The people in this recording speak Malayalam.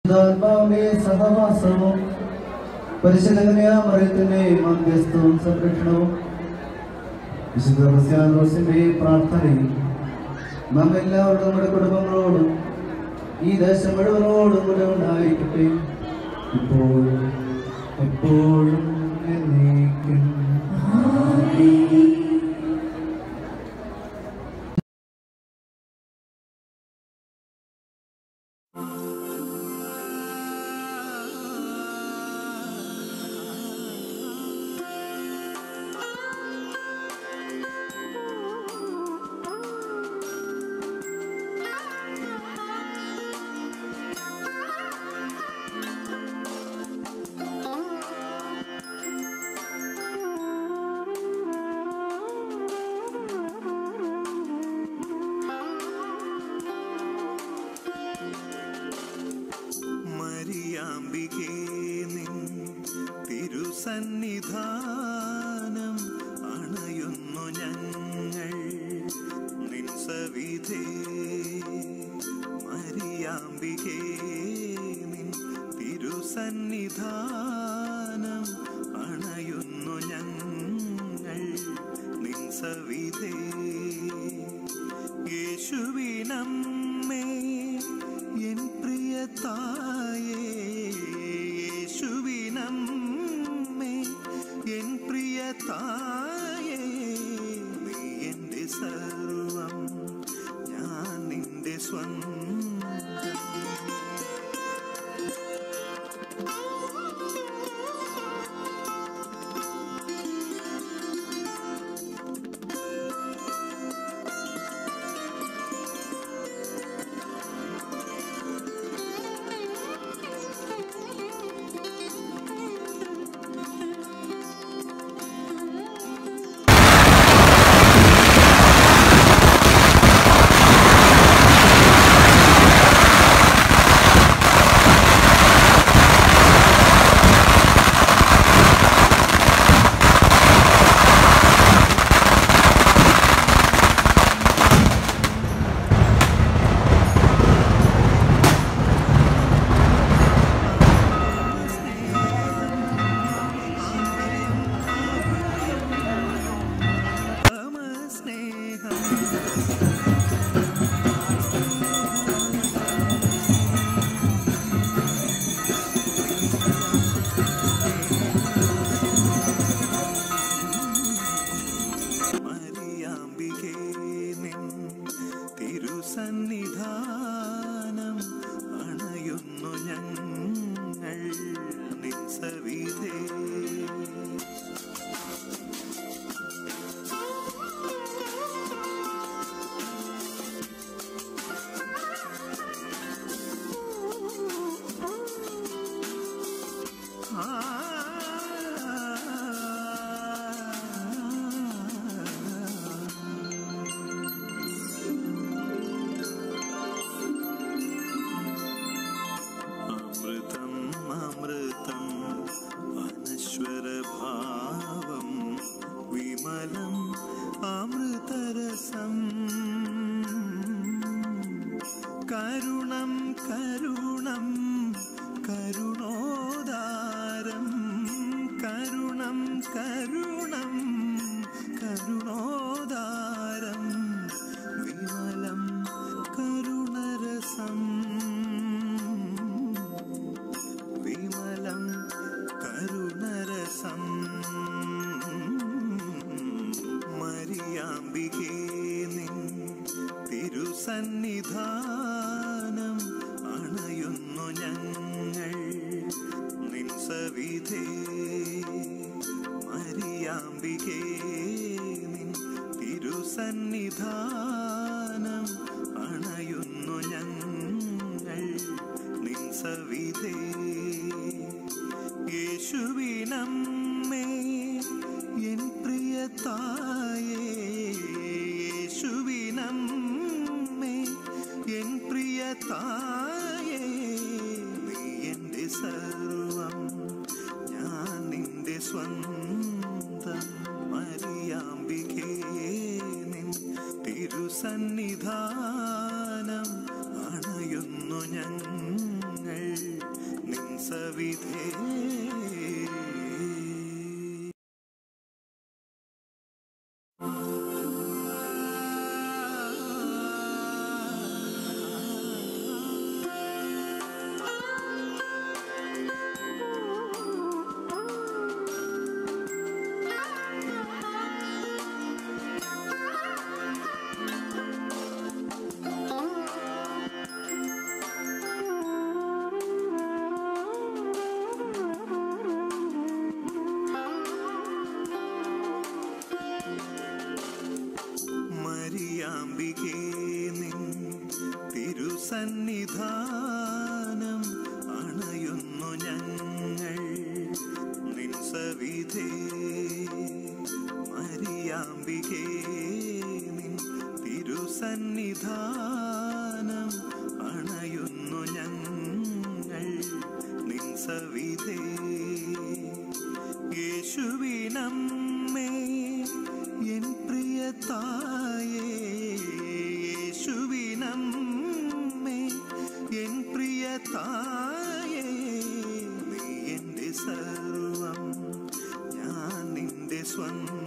സഹവാസവും പരിശുദ്ധമറിയത്തിന്റെ മധ്യസ്ഥവും സംരക്ഷണവും വിശുദ്ധ ക്രിസ്ത്യാനോസിന്റെ പ്രാർത്ഥനയും നാം എല്ലാവരും നമ്മുടെ കുടുംബങ്ങളോടും ഈ ദേശം മുഴുവനോടും കൂടെ ഉണ്ടായിരിക്കട്ടെ, ഇപ്പോഴും എപ്പോഴും എന്നേക്കും. സന്നിധാനം അണയുന്നു ഞങ്ങൾ നിൻ സവിധേ. മരിയാമ്പികേ നിൻ തിരുസന്നിധാനം അണയുന്നു ഞങ്ങൾ നിൻ സവിധേ. യേശുവിനമ്മേ എൻ പ്രിയ തായേ, യേശുവിനമ്മേ എൻ പ്രിയ തായേ, നീ എൻ്റെ സർവം, ഞാൻ നിന്റെ സ്വന്തം. തിരുസന്നിധാനം അണയുന്നു ഞങ്ങൾ നിൻ സവിധേ. അമൃതം അനശ്വരഭാവം വിമലം അമൃതരസം കരുണം കരുണം കരുണോദാരം കരുണം കരുണം കരുണോദാരം വിമലം കരുണരസം വിമലം കരുണരസം. മരിയാമ്പികേ നിൻ തിരുസന്നിധാനം അണയുന്നു ഞങ്ങൾ നിൻ സവിധേ. മരിയാമ്പികേ നിൻ തിരുസന്നിധാനം അണയുന്നു ഞങ്ങൾ നിൻ സവിധേ. യേശുവിനമ്മേ എൻ പ്രിയ തായേ, യേശുവിനമ്മേ എൻ പ്രിയ തായേ, നീ എൻ്റെ സർവം, ഞാൻ നിന്റെ സ്വന്തം. മരിയാമ്പികേ നിൻ തിരുസന്നിധാനം അണയുന്നു ഞങ്ങൾ സവിധേ. മരിയാമ്പികേ നിൻ തിരുസന്നിധാനം അണയുന്നു ഞങ്ങൾ നിൻ സവിധേ. മരിയാമ്പികേ നിൻ തിരുസന്നിധാനം അണയുന്നു ഞങ്ങൾ നിൻ സവിധേ. യേശുവിനമ്മേ എൻ പ്രിയ തായേ, യേശുവിനമ്മേ എൻ പ്രിയ തായേ, നീ എൻ്റെ സർവം, ഞാൻ നിന്റെ സ്വന്തം.